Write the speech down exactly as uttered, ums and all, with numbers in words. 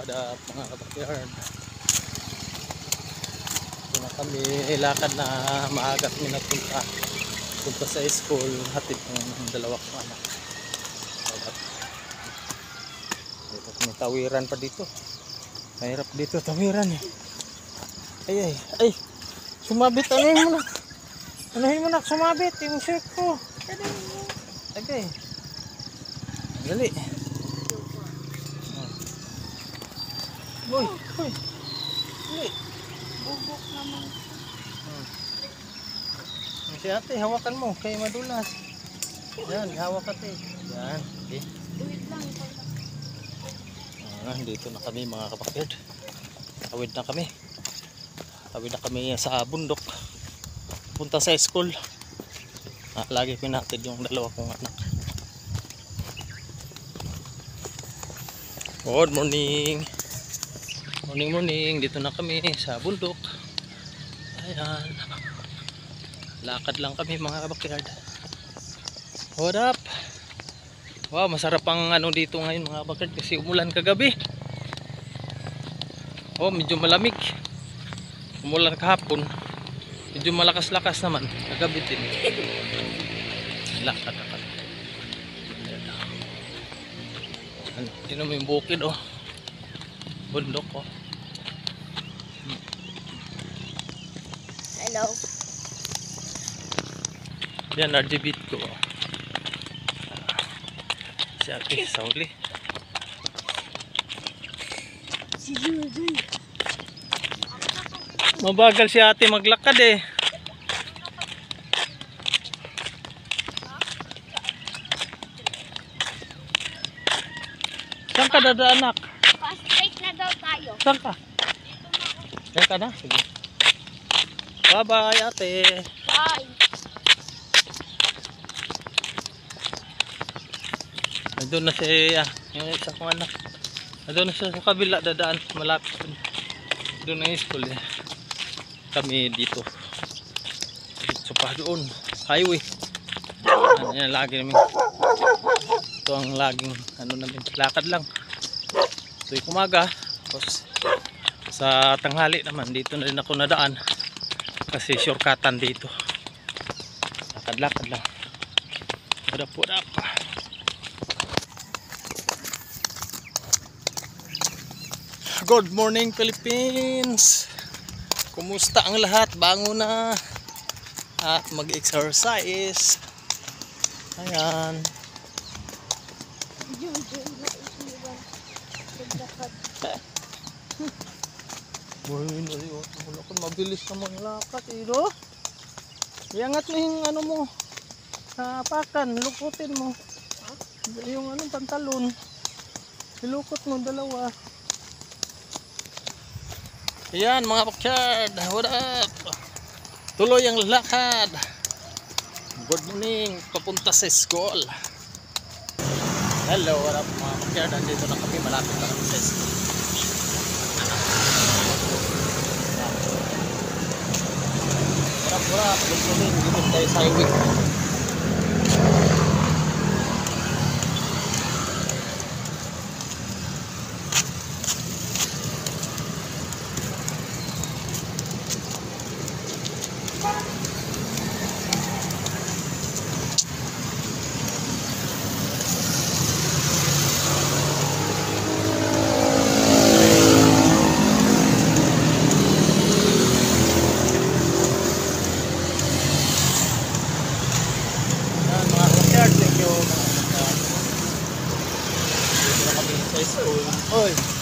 What up mga kabakyard? Ito na kami, lakad na maaga kami napunta punta sa school, hatid ng dalawa kong anak. What up? Dito kami, tawiran pa dito. Mahirap dito tawiran eh. Ay ay ay, sumabit, anuhin mo na. Anuhin mo na, sumabit yung shirt ko. Okay. Dali. Boy, boy. Dali. Bubok naman. Hmm. Si ate, hawakan mo kay madulas. Yan, hawak ate. Yan, okay. Duwid lang. Ah, dito na kami mga kabakyard. Tawid na kami. Tawid na kami sa bundok. Punta sa school. Ah, lagi pinatid yung dalawa kong anak. Good morning. Morning morning. Dito na kami sa bundok. Ayan. Lakad lang kami mga kabakyard. What up? Wow, masarap ang ano dito ngayon mga kabakyard kasi umulan kagabi. Oh, medyo malamig. Umulan kahapon. Medyo malakas-lakas naman kagabi din. Lakad na kami. Ano, tingnan mo yung bukid oh. Bundok oh. Hello. Yan, R G B ko oh. Si ate, sauli. Si Judy. Mabagal si ate maglakad eh. Saan ka dadaan anak? Fast break na daw tayo. Saan ka? Saan ka na? Sige. Bye bye ate. Bye. Nandun na si ah, yung isa kong anak. Nandun na siya sa kabila dadaan. Malapit dun. Doon ang school eh. Kami dito. Dito pa doon. Highway. Ano yan, lagi namin. Ito ang laging ano namin. Lakad lang. Tuwing umaga. Tapos sa tanghali naman. Dito na rin ako nadaan. Kasi shortcutan dito. Lakad-lakad lang. What up, what up? Good morning Philippines. Kumusta ang lahat? Bango na at mag-exercise. Ayan. Judy na isiwan. Pagdakat. Boy, mabilis na maglakad eh, no? Iangat mo yung ano mo. Hapakan, lukutin mo. Yung anong pantalon. Ilukot mo dalawa. Ayan mga kabakyard, what up? Tuloy ang lakad. Good morning, papunta sa school. Hello, what up mga kabakyard? Andito na kami, malapit na kami sa school. What up, what up? Good morning, dito tayo sa highway. Thank you. Dito na kami sa school. Oy.